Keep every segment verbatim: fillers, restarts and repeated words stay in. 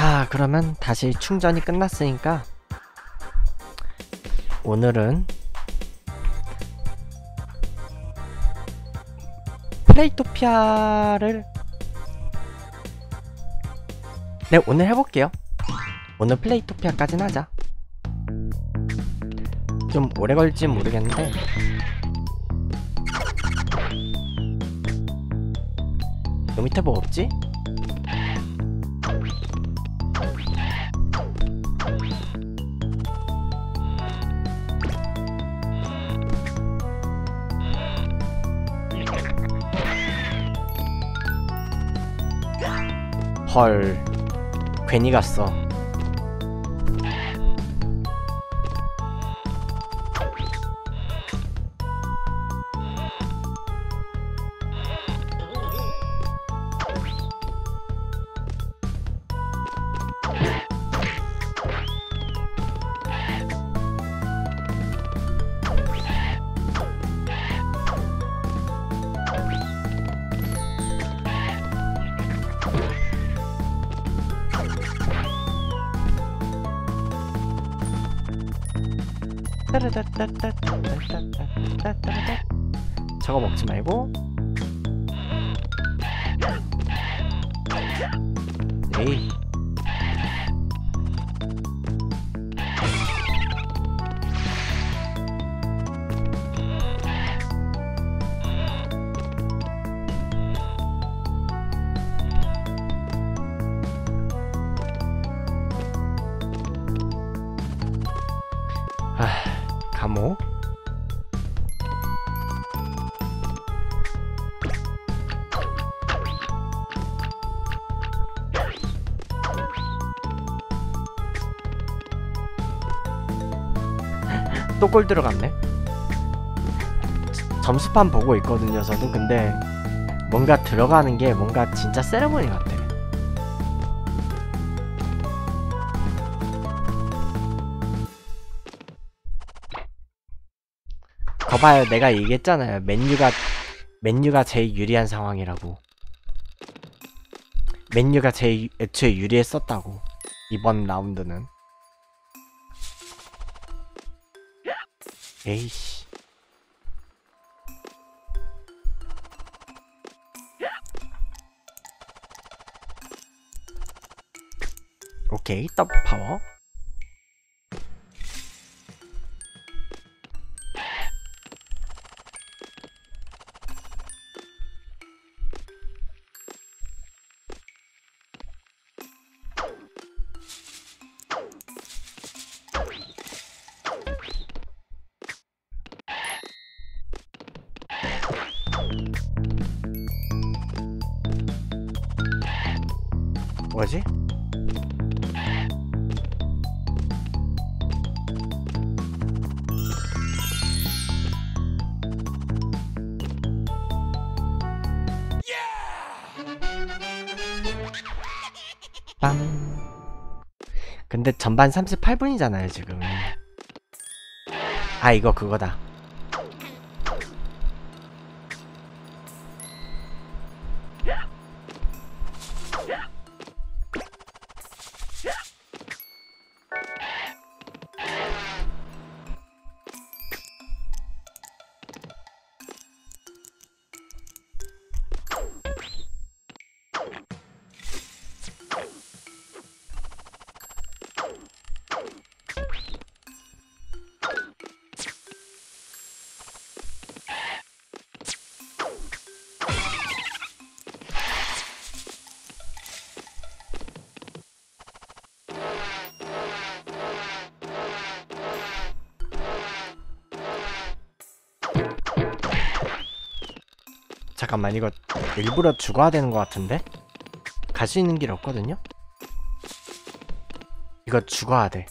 자, 그러면 다시 충전이 끝났으니까 오늘은 플레이토피아를 네, 오늘 해볼게요. 오늘 플레이토피아까진 하자. 좀 오래 걸릴진 모르겠는데 요 밑에 뭐 없지? 헐, 괜히 갔어. 저거 먹지 말고. 에이. 아, 감옥. 또 골 들어갔네. 점수판 보고 있거든요, 저도. 근데 뭔가 들어가는 게 뭔가 진짜 세레모니 같아. 거봐요, 내가 얘기했잖아요. 맨유가 맨유가 제일 유리한 상황이라고. 맨유가 제일 애초에 유리했었다고, 이번 라운드는. 에이씨. 오케이, 더블 파워. 뭐지? 빵. 근데 전반 삼십팔 분이잖아요 지금. 아, 이거 그거다. 잠깐만, 이거 일부러 죽어야 되는 것 같은데? 갈 수 있는 길 없거든요? 이거 죽어야 돼.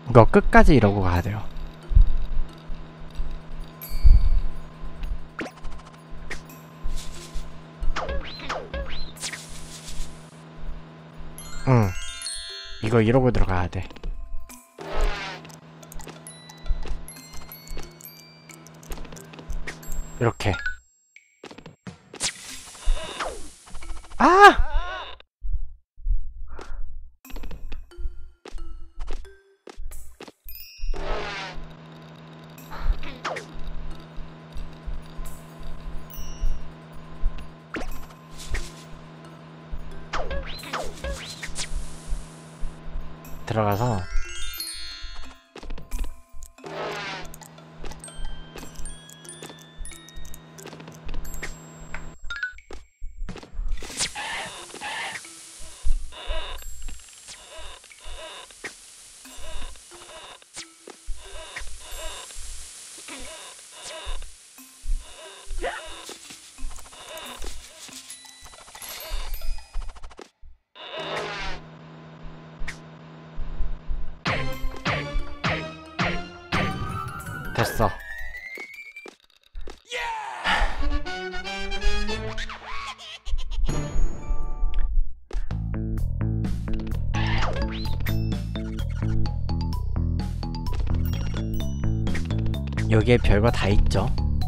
이거 끝까지 이러고 가야 돼요. 응. 이거 이러고 들어가야 돼. 이렇게. 아! 들어가서 됐어. 여기에 별거 다 있죠.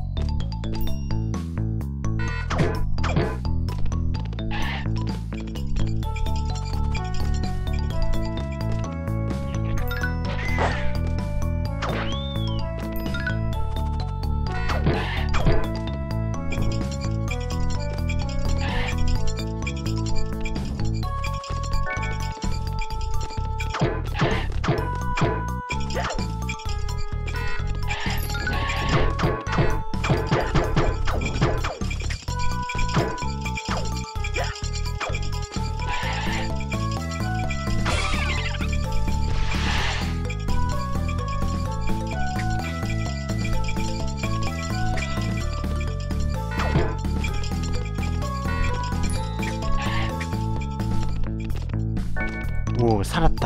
오, 살았다.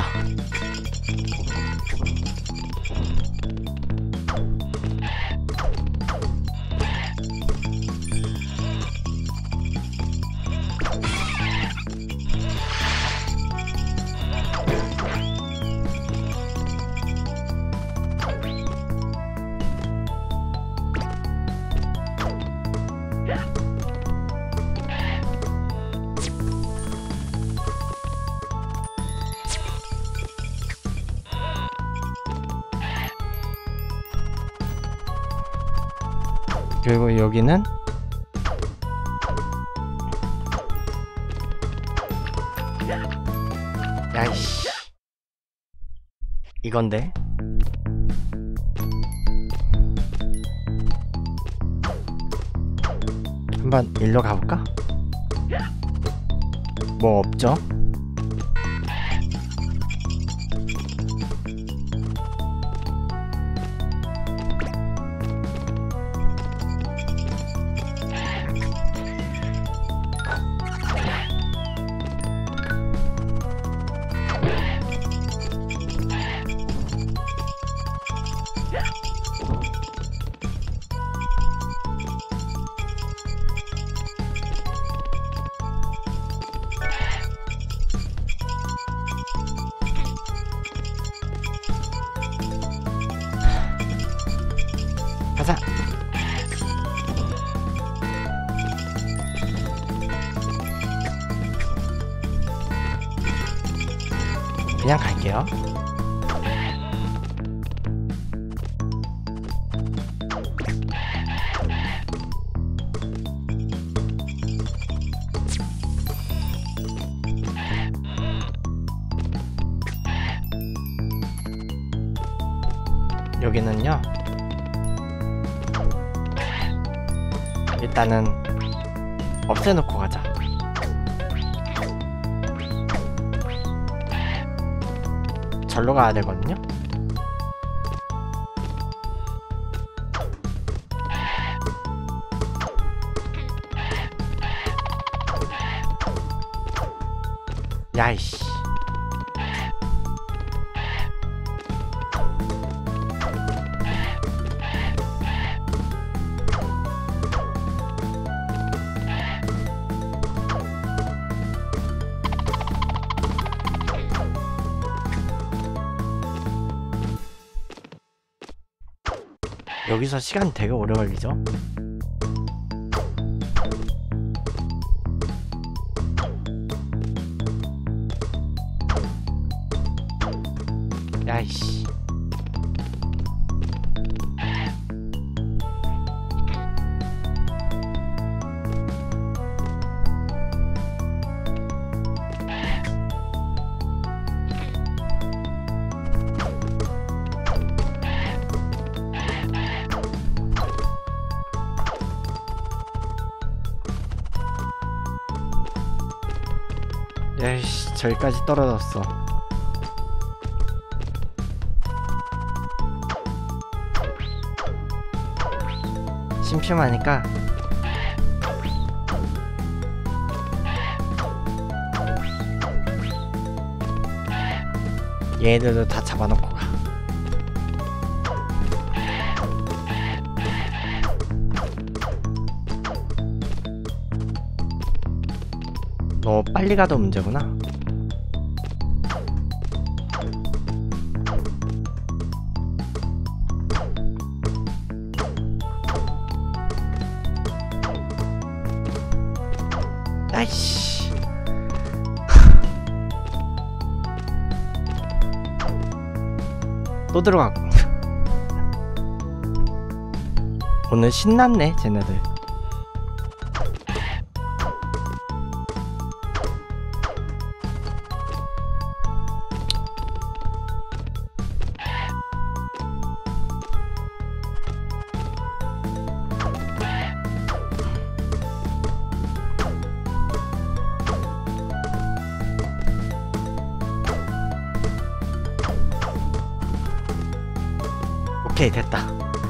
그리고 여기는 야이씨 이건데 한번 일로 가볼까? 뭐 없죠? 가자. 그냥 갈게요. 여기는요 일단은 없애놓고 가자. 절로 가야 되거든요. 야이씨 여기서 시간 되게 오래 걸리죠? 야이씨. 야이씨, 저기까지 떨어졌어. 심심하니까 얘네들도 다 잡아놓고 가. 너 빨리 가도 문제구나. 아이씨. 또 들어가고. 오늘 신났네 쟤네들. 오케이, 됐다.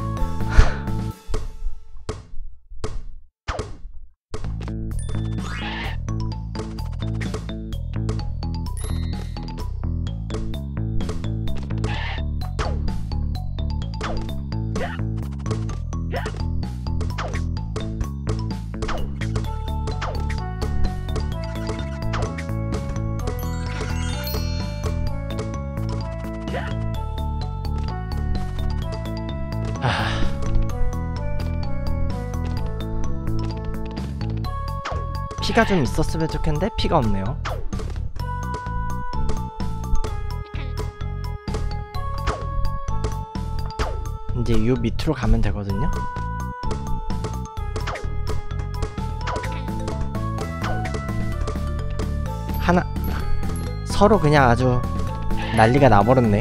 피가 좀 있었으면 좋겠는데 피가 없네요. 이제 요 밑으로 가면 되거든요. 하나 서로 그냥 아주 난리가 나버렸네.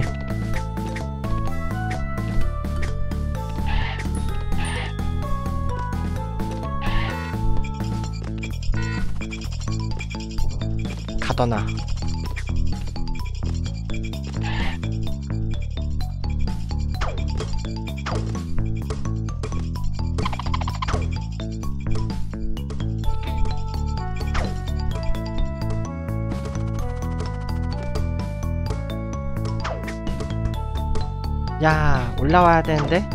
가더나. 야, 올라와야 되는데.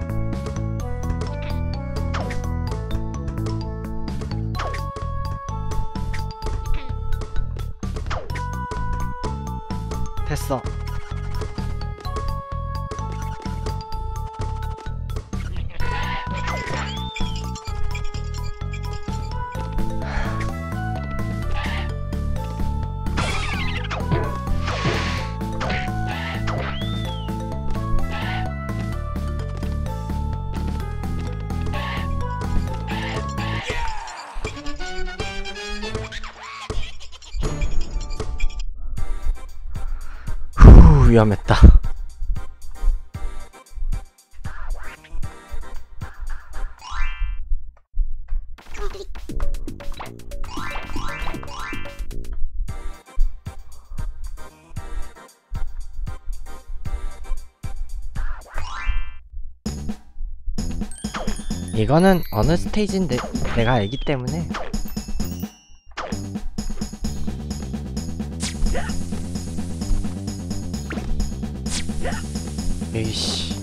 됐어. 후, 위험했다. 이거는 어느 스테이지인데 내가 알기 때문에. 에이씨.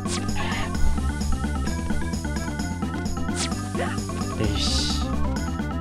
에이씨.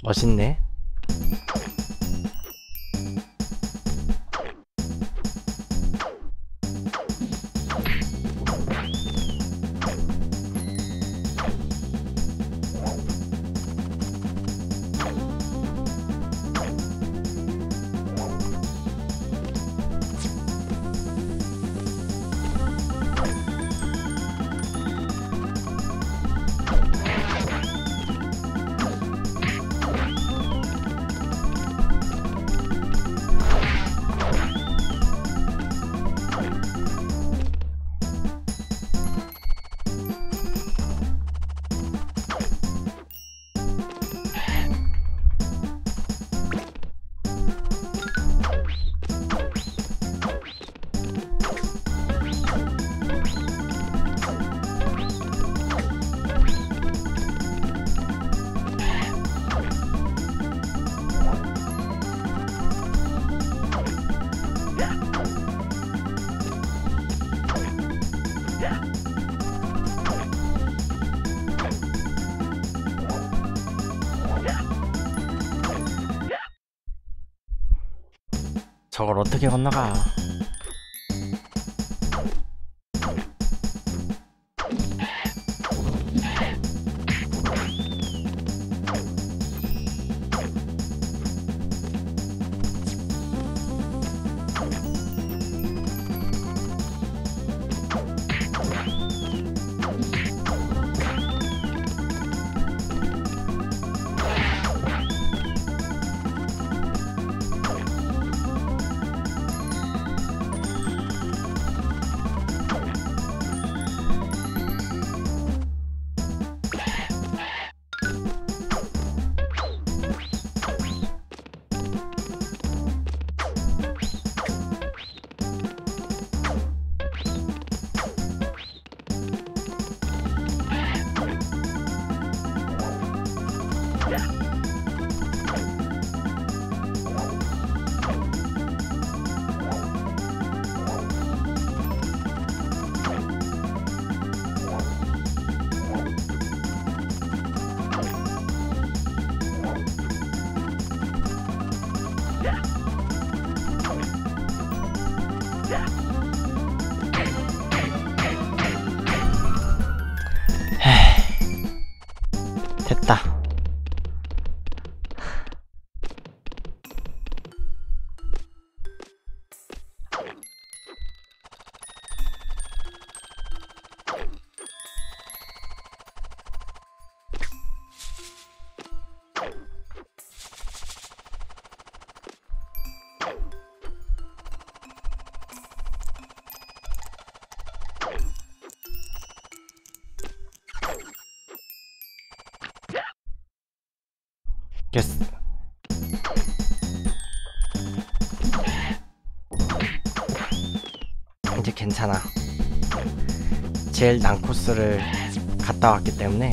멋있네. 저걸 어떻게 건너가? 됐다. 됐어. 이제 괜찮아. 제일 난 코스를 갔다 왔기 때문에.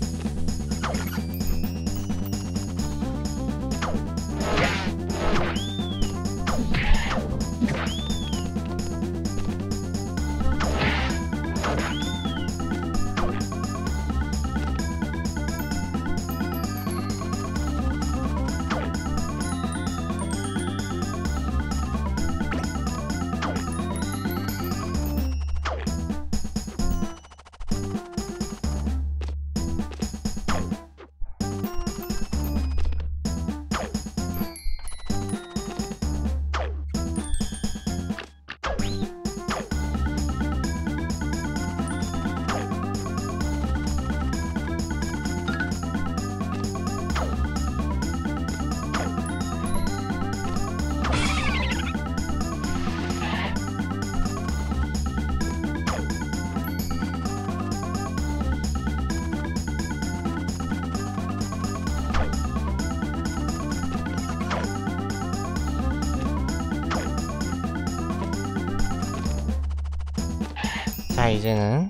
자, 이제는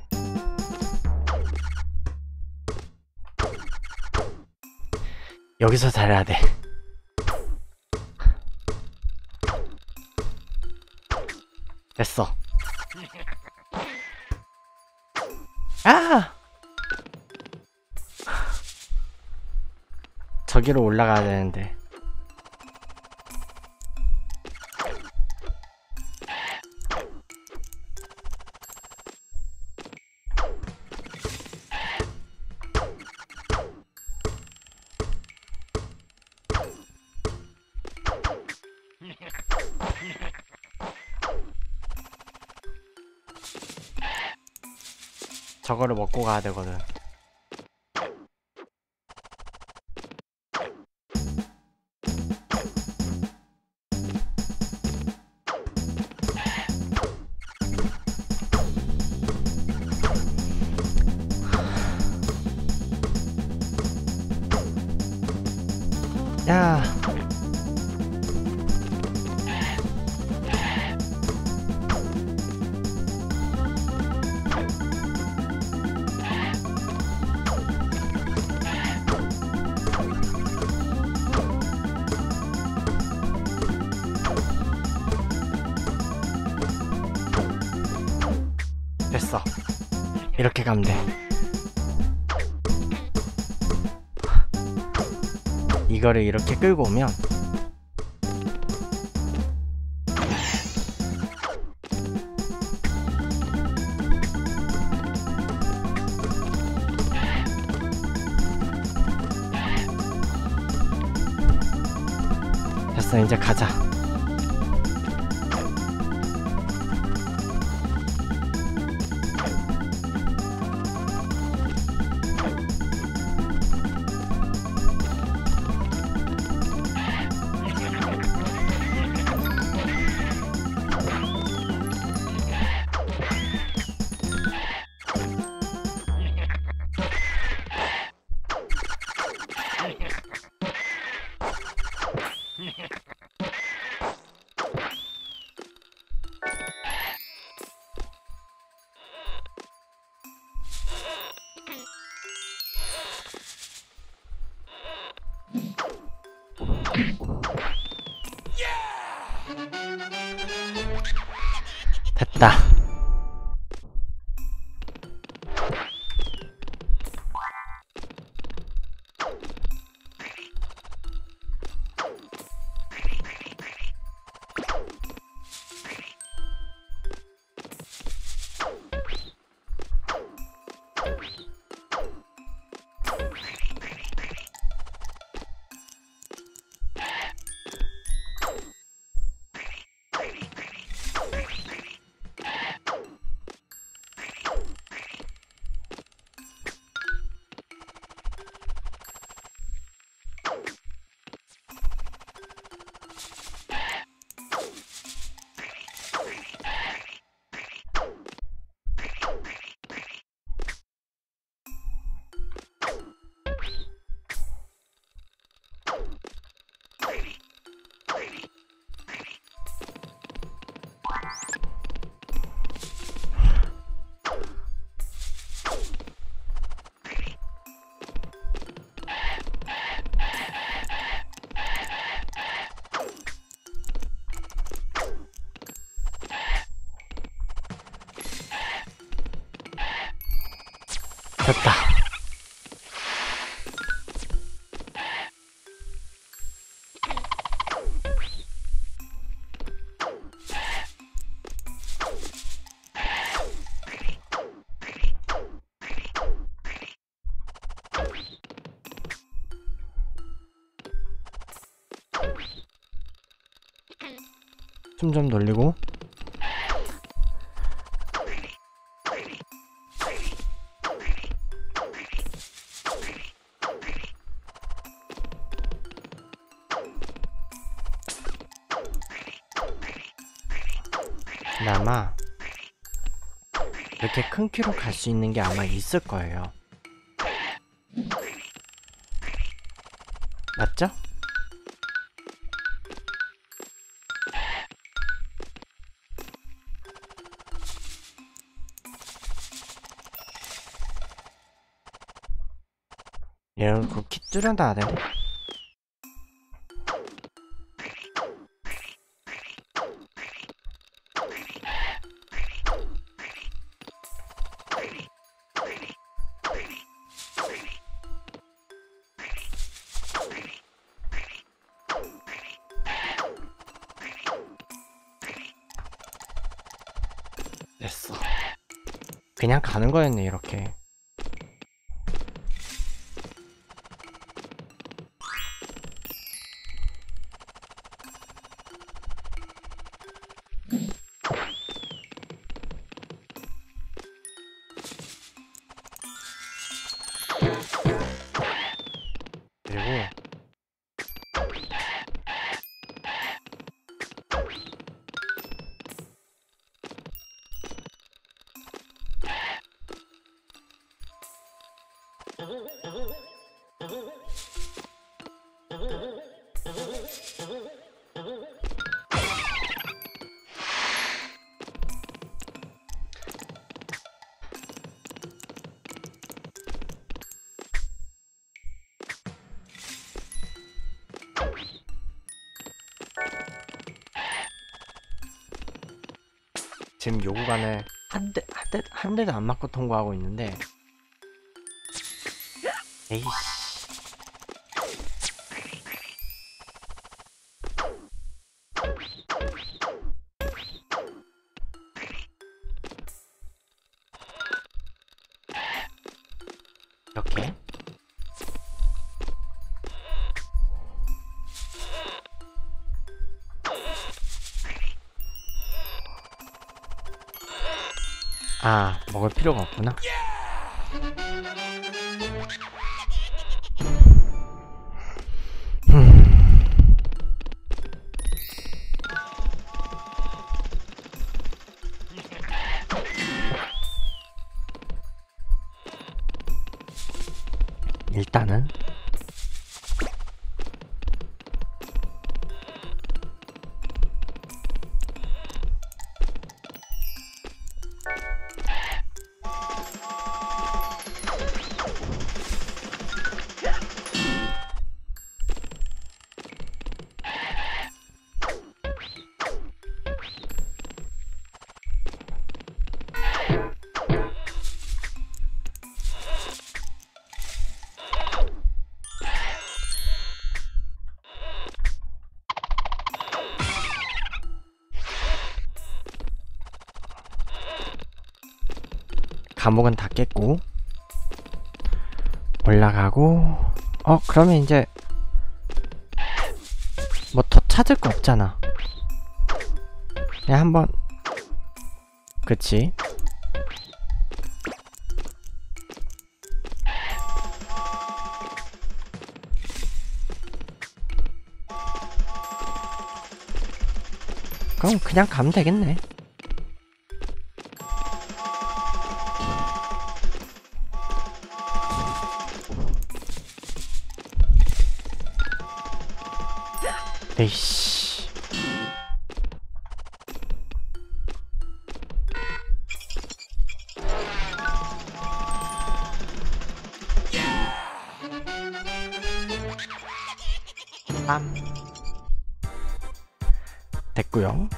여기서 잘해야 돼. 됐어. 아! 저기로 올라가야 되는데. 저거를 먹고 가야 되거든. 야. 됐어. 이렇게 가면 돼. 이거를 이렇게 끌고 오면 됐어. 이제 가자. 됐다. 됐다. 숨 좀 돌리고. 근데 아마 이렇게 큰 키로 갈 수 있는 게 아마 있을 거예요. 맞죠? 이런 거 키 줄여놔야 되네. Ready. 됐어. 그냥 가는 거였네 이렇게. 그리고 지금 요 구간을 한 대, 한 대, 한 대도 안 맞고 통과하고 있는데, 에이씨. 이렇게. 아, 먹을 필요가 없구나. 일단은 감옥은 다 깼고 올라가고. 어 그러면 이제 뭐 더 찾을 거 없잖아. 그냥 한번. 그치. 그럼 그냥 가면 되겠네. 에이씨. 빰. 됐고요.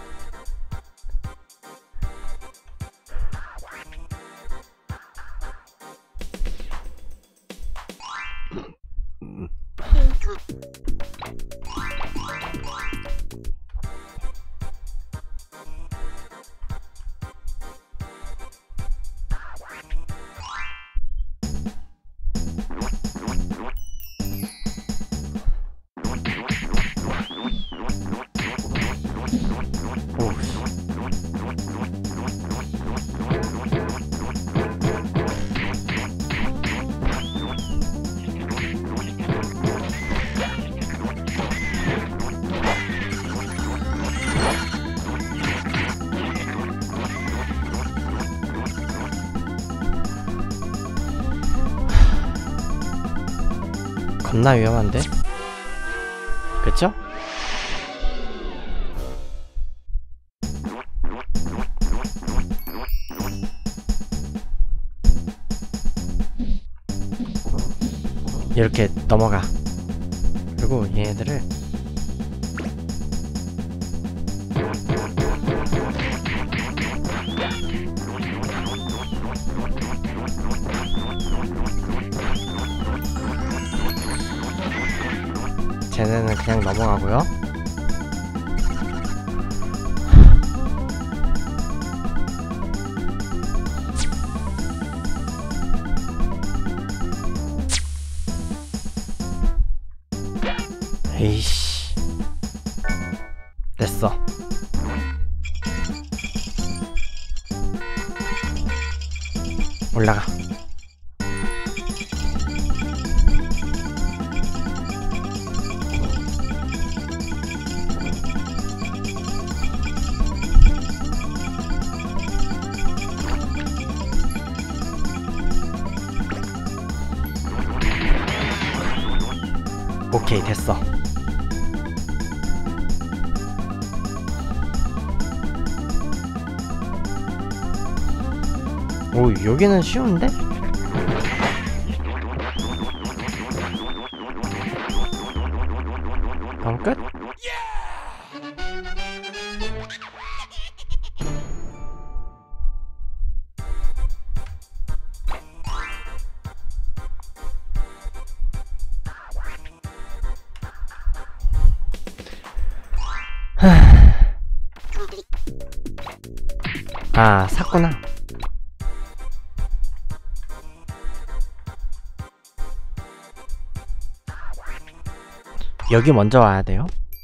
겁나 위험한데? 그쵸? 이렇게 넘어가. 그리고 얘네들을 쟤네는 그냥 넘어가고요. 됐어. 올라가. 오케이, 됐어. 오, 여기는 쉬운데? 그럼 끝? 아, 샀구나. 여기 먼저 와야 돼요.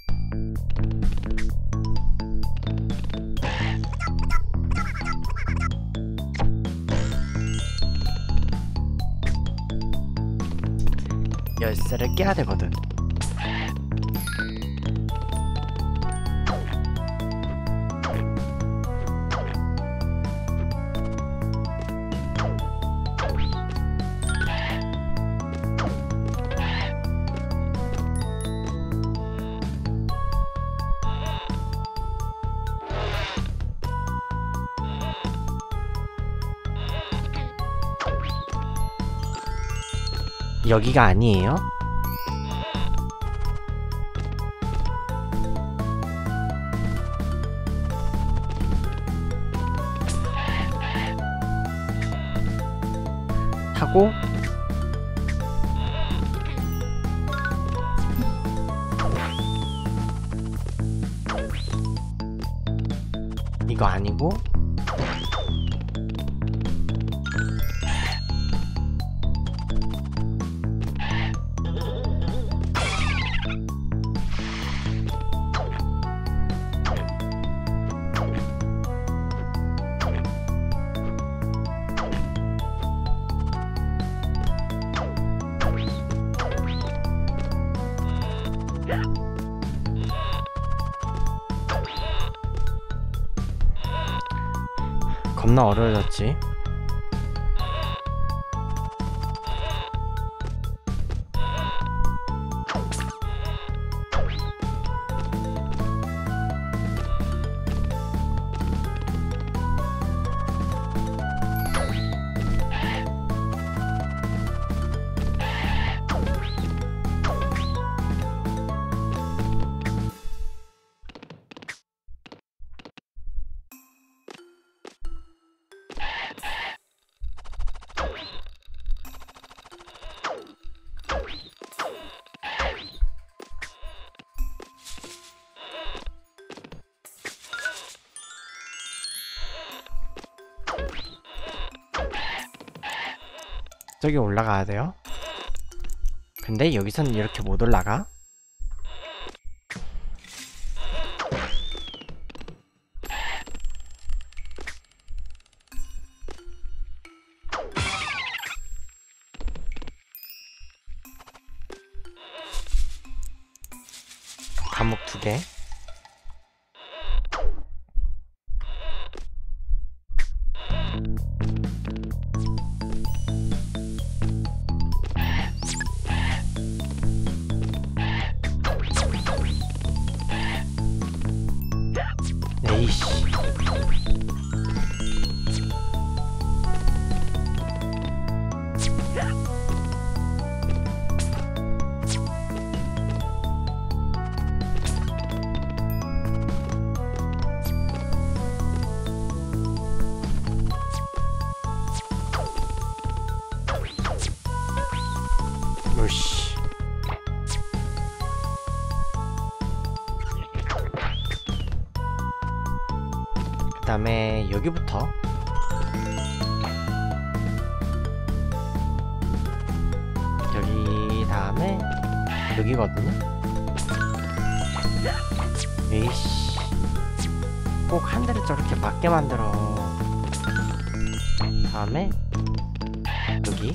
열쇠를 깨야 되거든. 여기가 아니에요? 타고 이거 아니고 겁나 어려워졌지. 저기 올라가야 돼요. 근데 여기서는 이렇게 못 올라가. 감옥 두 개. 에이씨. 으씨. 그 다음에 여기부터 여기 다음에 여기거든요. 에이씨. 꼭 한 대를 저렇게 맞게 만들어. 다음에 여기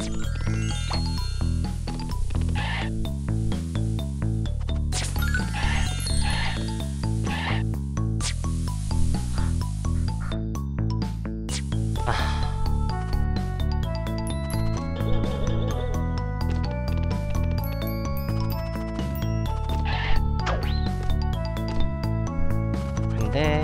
근데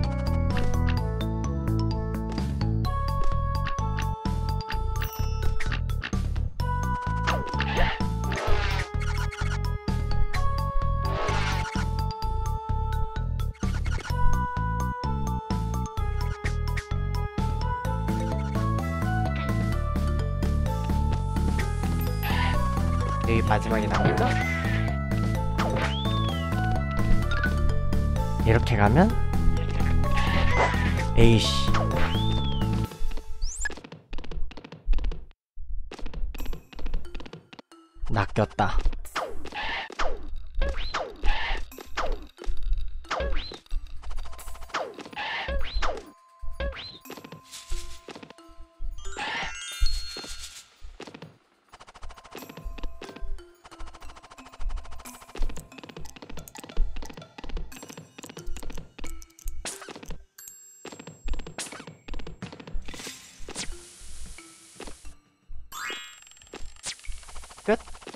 여기 마지막에 나오죠? 이렇게 가면 에이씨 낚였다. 끝.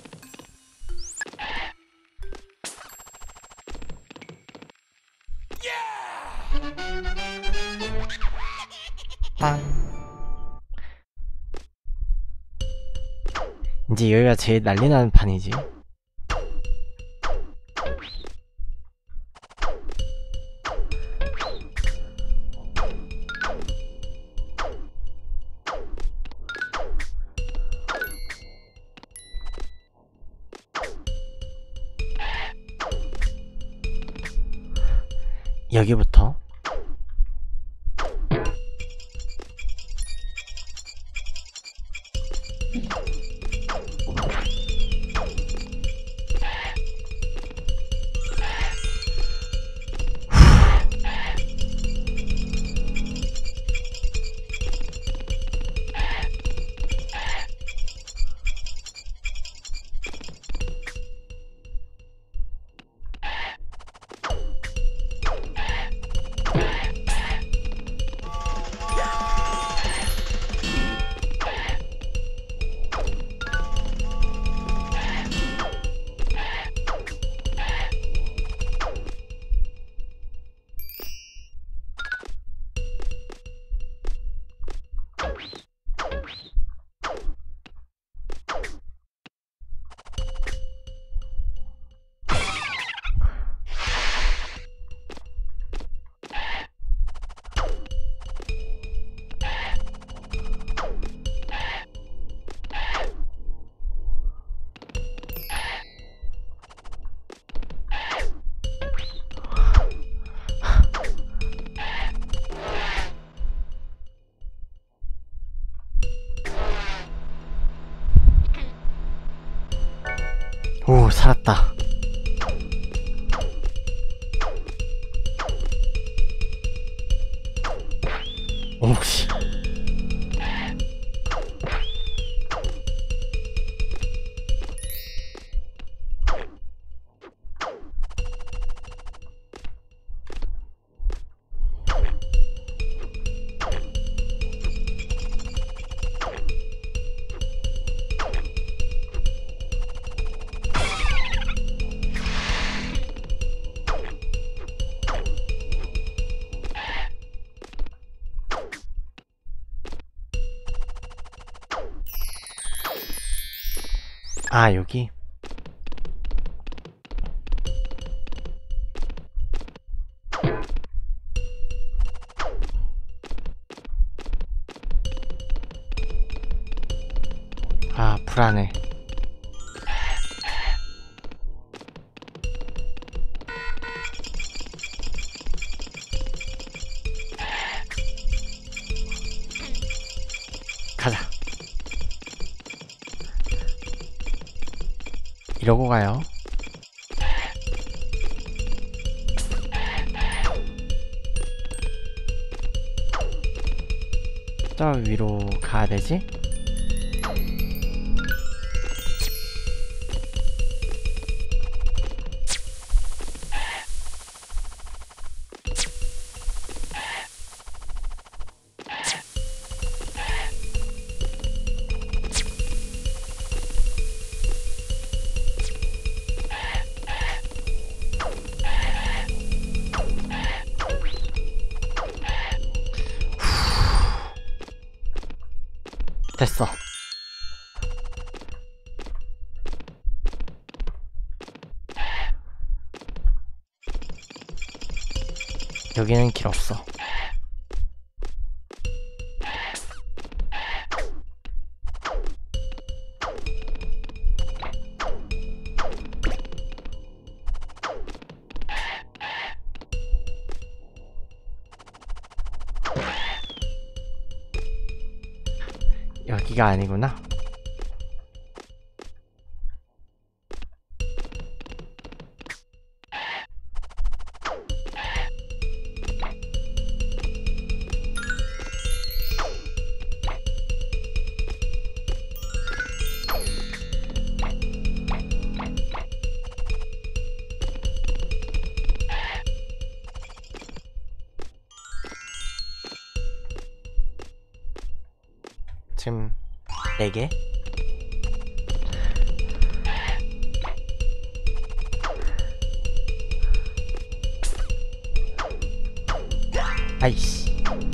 빵. 이제 여기가 제일 난리나는 판이지. 여기부터 오, 살았다. 오씨. 아, 여기. 아, 불안해. 가자. 이러고 가요. 저 위로 가야 되지? 됐어. 여기는 길 없어. 여기가 아니구나. 지금 네 개? 아이씨.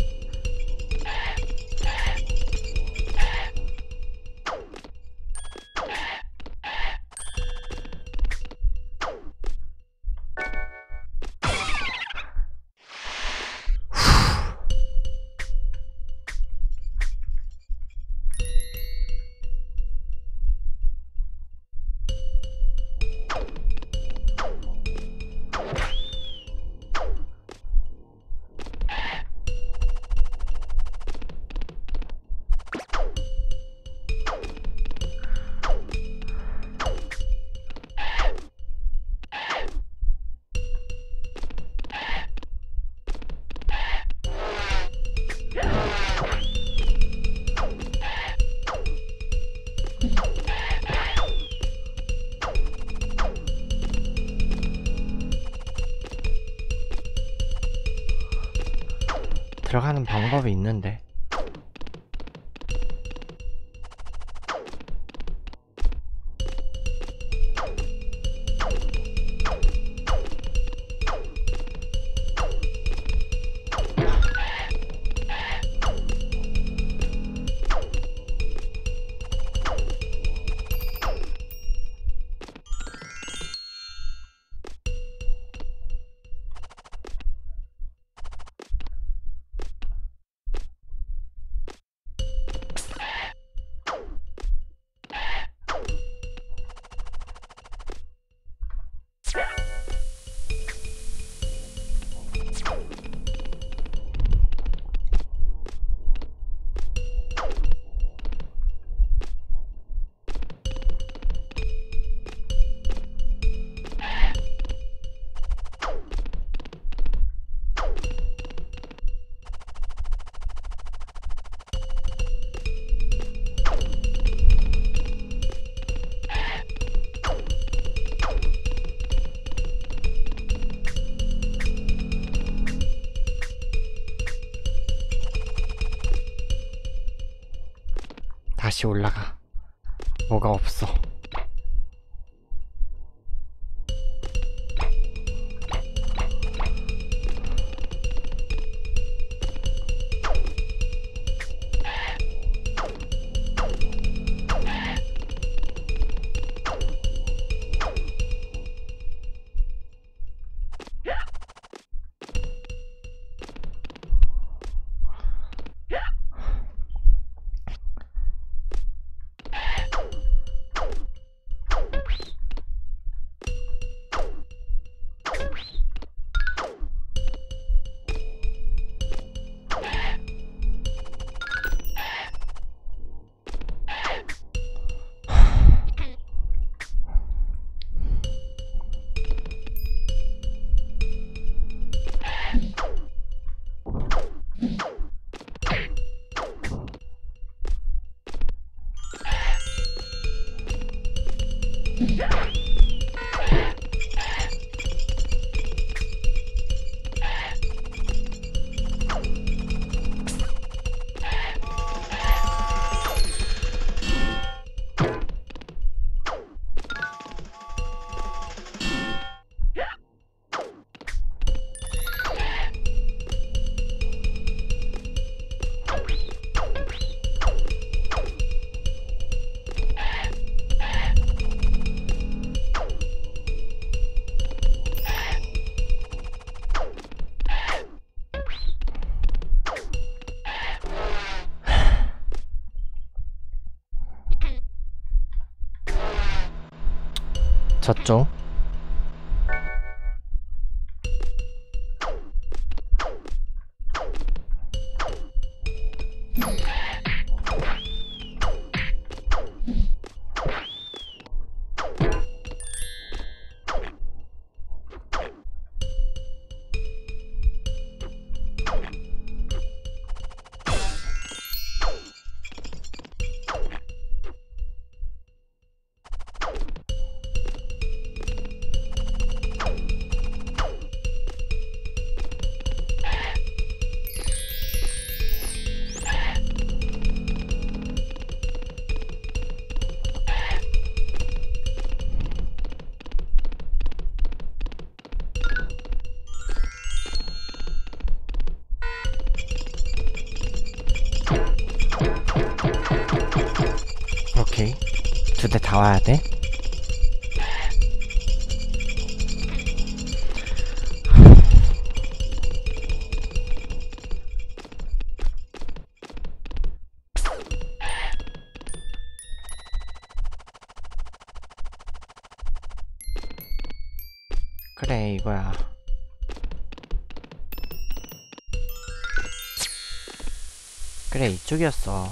들어가는 방법이 있는데. 다시 올라가. 뭐가 없어. 저쪽. 오케이. 두 대 다 와야 돼. 그래, 이거야. 그래, 이쪽이었어.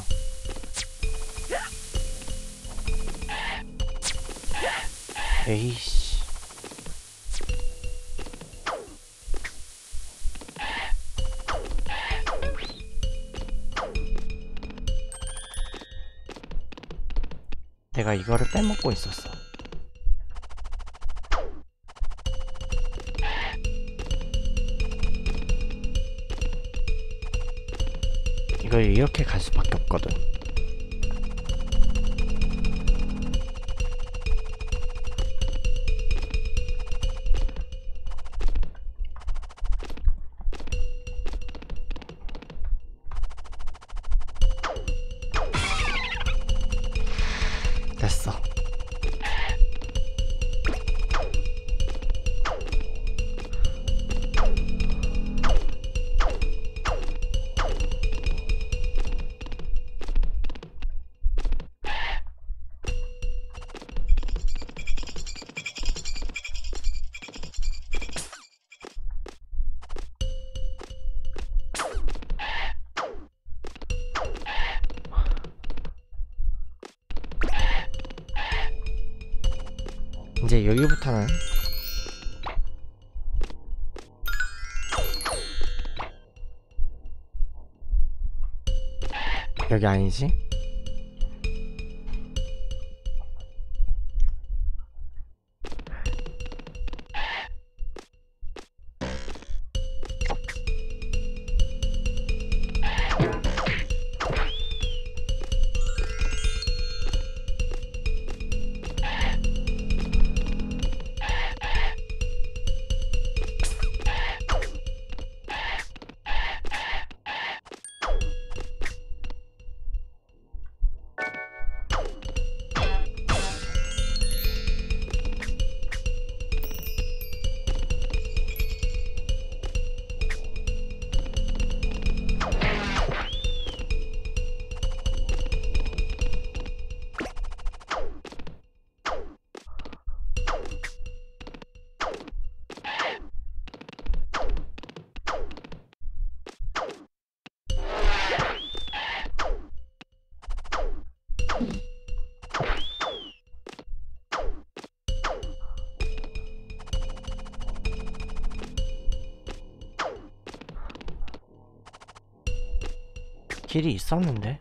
에이씨. 내가 이거를 빼먹고 있었어. 이걸 이렇게 갈 수밖에 없거든. 됐어. 이제 여기부터는 여기 아니지? 길이 있었는데?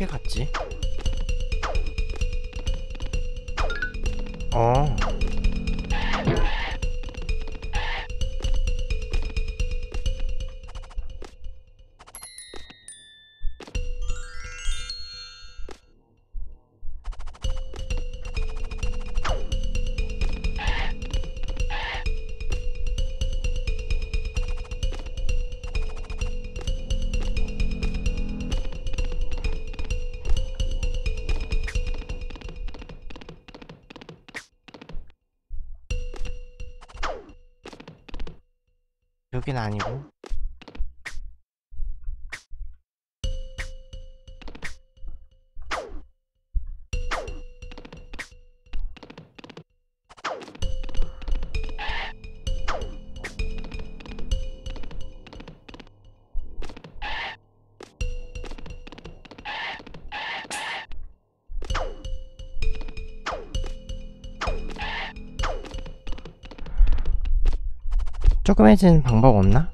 어떻게 갔지? 어. 여긴 아니고. 조그매지는 방법 없나?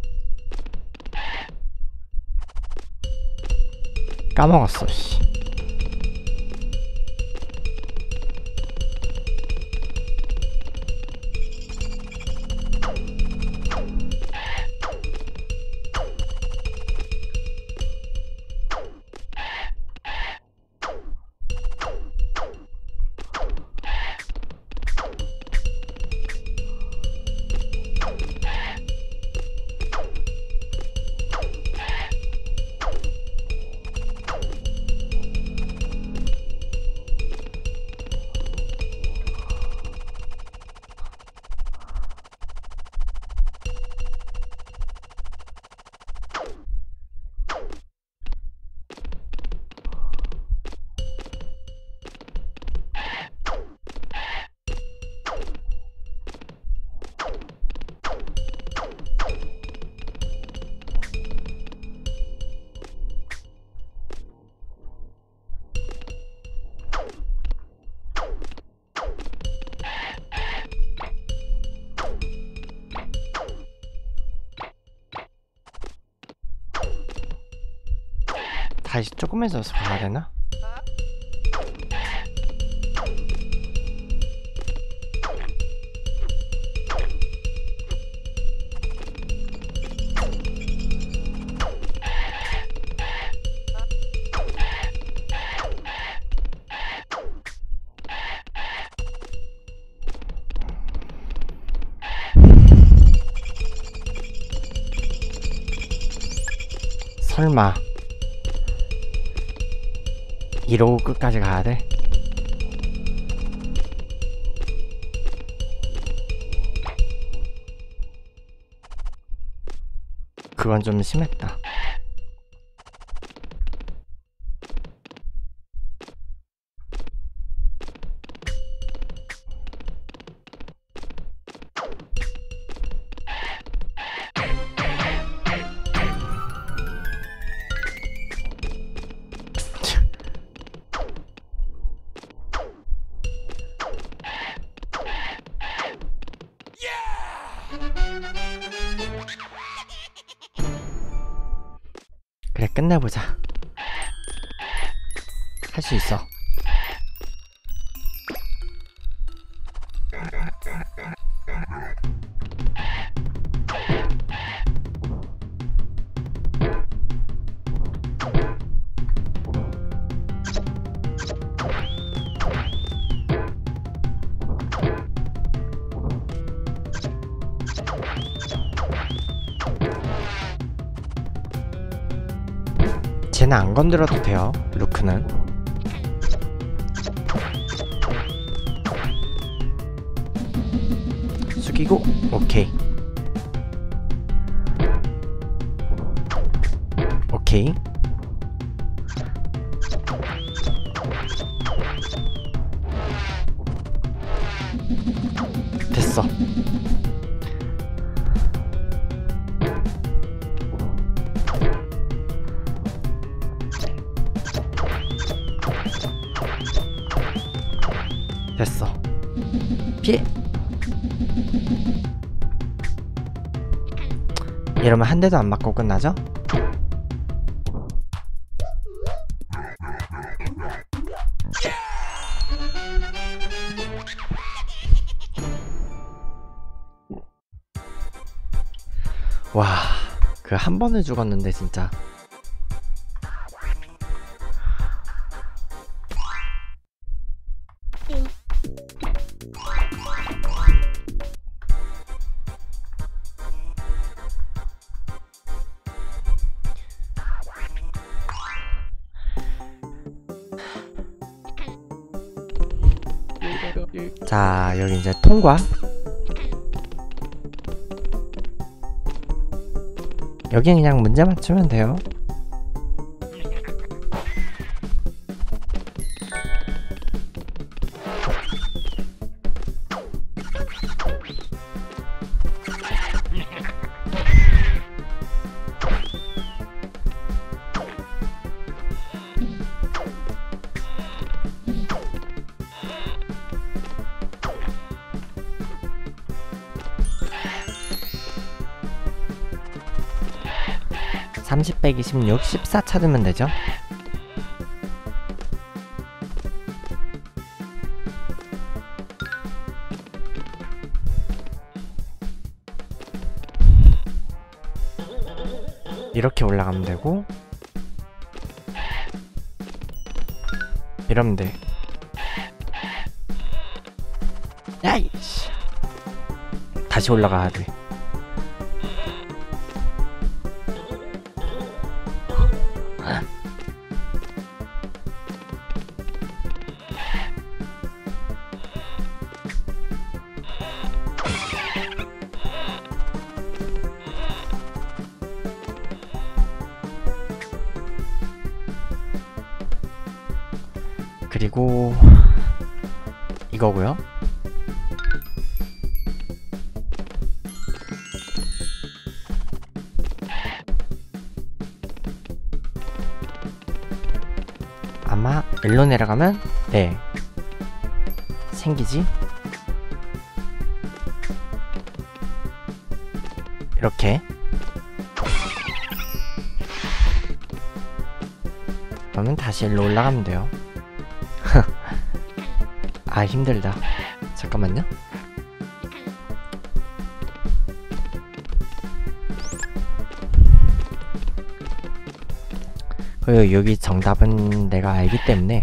까먹었어, 씨. 다시 조금해서 봐야 되나? 설마 이러고 끝까지 가야 돼? 그건 좀 심했다. 그래, 끝내보자. 할 수 있어. 쟤는 안 건드려도 돼요, 루크는. 숙이고, 오케이. 오케이. 됐어. 됐어. 피해. 이러면 한 대도 안 맞고 끝나죠? 와, 그 한 번을 죽었는데 진짜. 자, 여기 이제 통과. 여기 그냥 문제 맞추면 돼요. 삼십, 백 이십육, 십사 찾으면 되죠? 이렇게 올라가면 되고, 이러면 돼. 야이씨, 다시 올라가야 돼. 그리고 이거고요. 아마 일로 내려가면 네 생기지. 이렇게. 그러면 다시 일로 올라가면 돼요. 아, 힘들다. 잠깐만요. 그리고 여기 정답은 내가 알기 때문에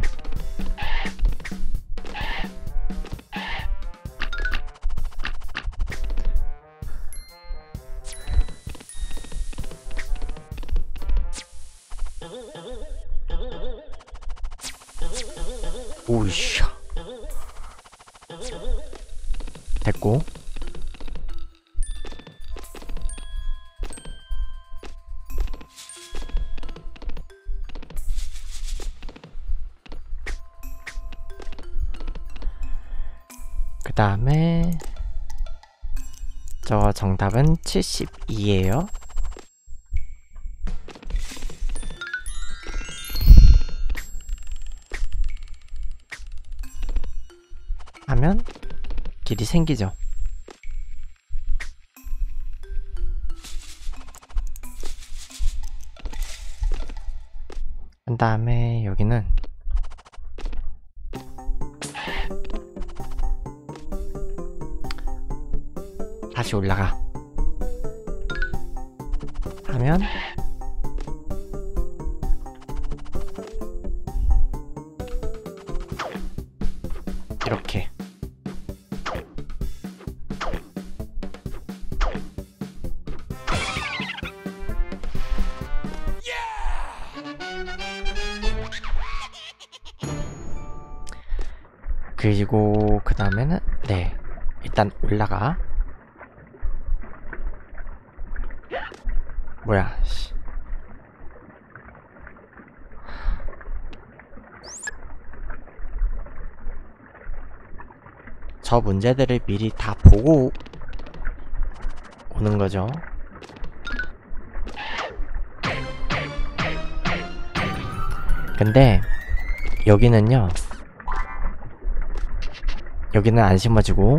오이씨 됐고, 그 다음에 저 정답은 칠십이에요 하면 길이 생기죠. 그 다음에 여기는 다시 올라가 하면 이렇게. 그리고 그 다음에는 네 일단 올라가. 뭐야 씨. 저 문제들을 미리 다 보고 오는 거죠. 근데 여기는요, 여기는 안 심어지고,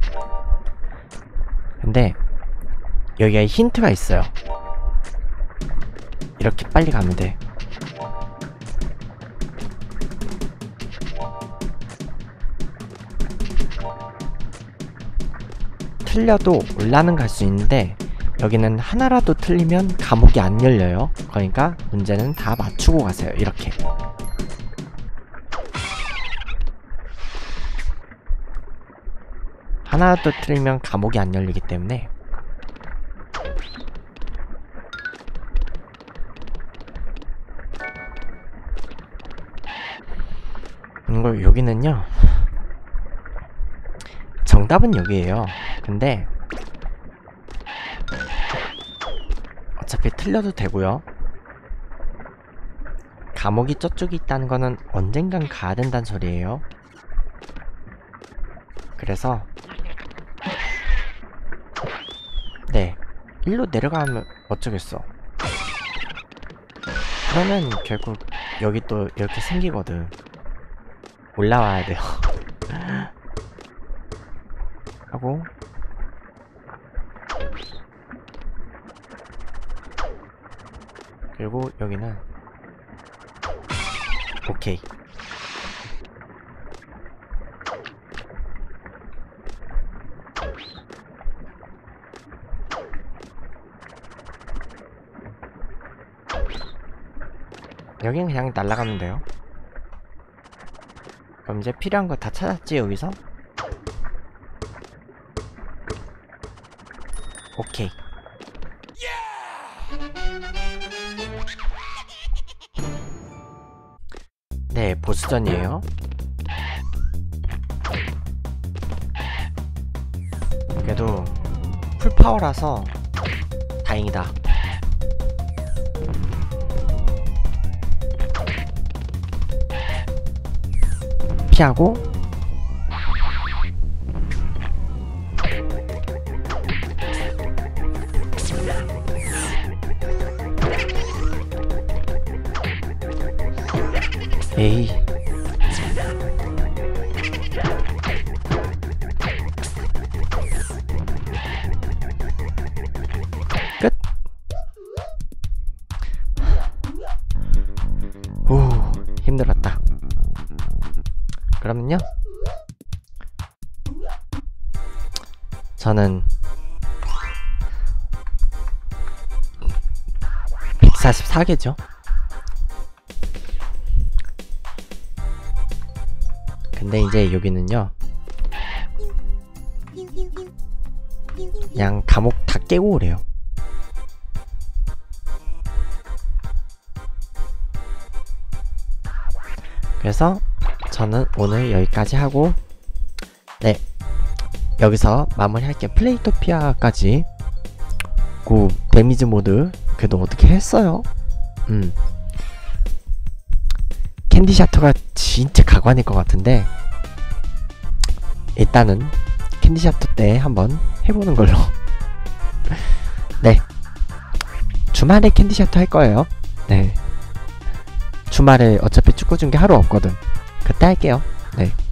근데 여기에 힌트가 있어요. 이렇게 빨리 가면 돼. 틀려도 올라는 갈 수 있는데 여기는 하나라도 틀리면 감옥이 안 열려요. 그러니까 문제는 다 맞추고 가세요. 이렇게. 하나라도 틀리면 감옥이 안 열리기 때문에. 이거 여기는요, 정답은 여기에요. 근데 어차피 틀려도 되고요. 감옥이 저쪽에 있다는 거는 언젠간 가야 된다는 소리예요. 그래서 네, 일로 내려가면 어쩌겠어. 그러면 결국 여기 또 이렇게 생기거든. 올라와야 돼요. 하고 그리고 여기는 오케이. 여긴 그냥 날아가면 돼요. 그럼 이제 필요한 거 다 찾았지, 여기서? 오케이. 네, 보스전이에요. 그래도 풀파워라서 다행이다. 피하고 에이. 끝. 오, 힘들었다. 그러면요, 저는 백사십사 개죠. 근데 이제 여기는요, 그냥 감옥 다 깨고 오래요. 그래서 저는 오늘 여기까지 하고, 네, 여기서 마무리할게요. 플레이토피아까지 그 데미지 모드 그래도 어떻게 했어요. 음 캔디 샤터가 진짜 가관일 것 같은데, 일단은 캔디 샤터 때 한번 해보는 걸로. 네, 주말에 캔디 샤터 할 거예요. 네, 주말에 어차피 축구 중계 하루 없거든. 그때 할게요. 네.